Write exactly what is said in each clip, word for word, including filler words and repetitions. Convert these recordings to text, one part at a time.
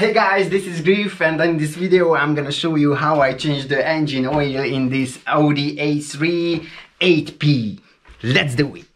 Hey guys, this is GRIFF, and in this video I'm gonna show you how I changed the engine oil in this Audi A three eight P. Let's do it!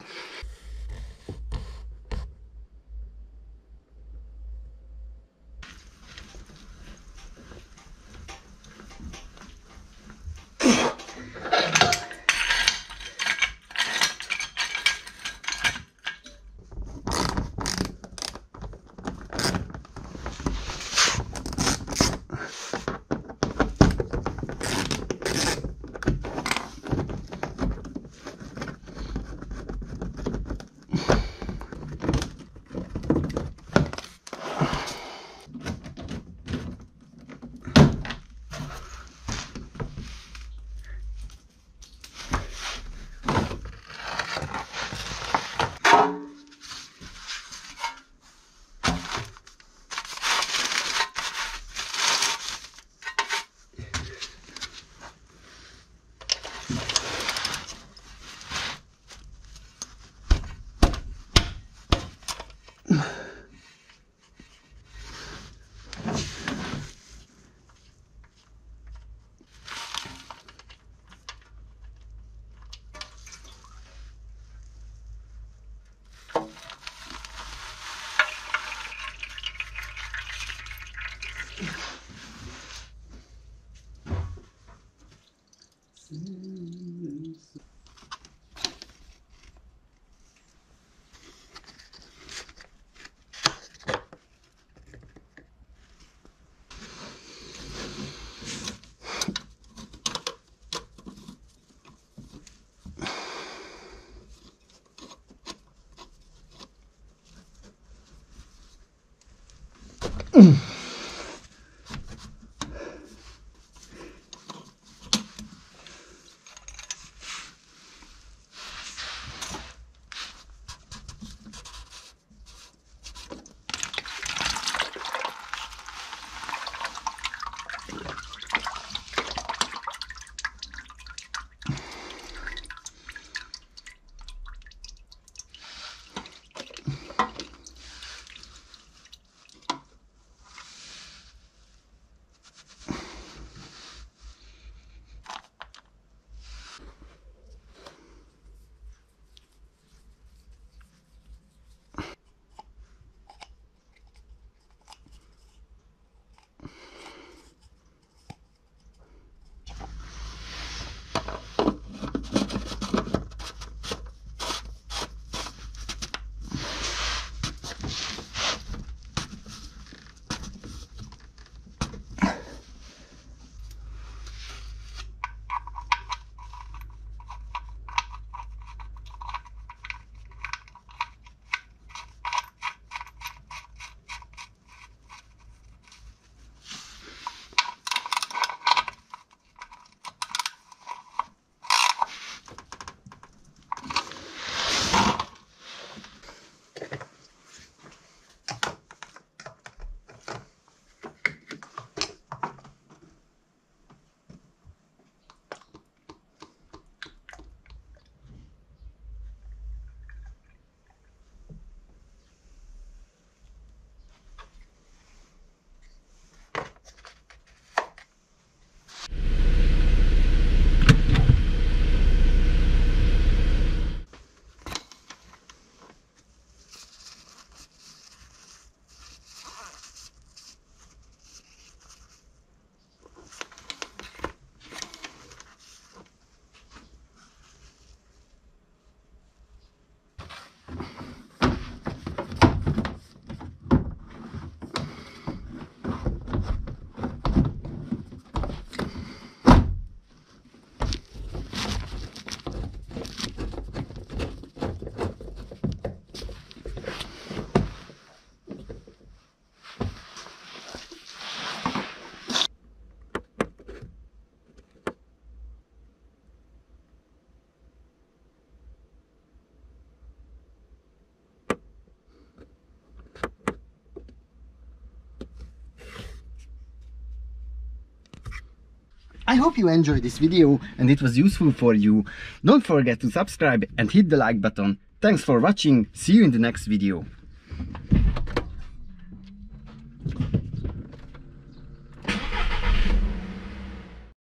I hope you enjoyed this video and it was useful for you. Don't forget to subscribe and hit the like button. Thanks for watching. See you in the next video.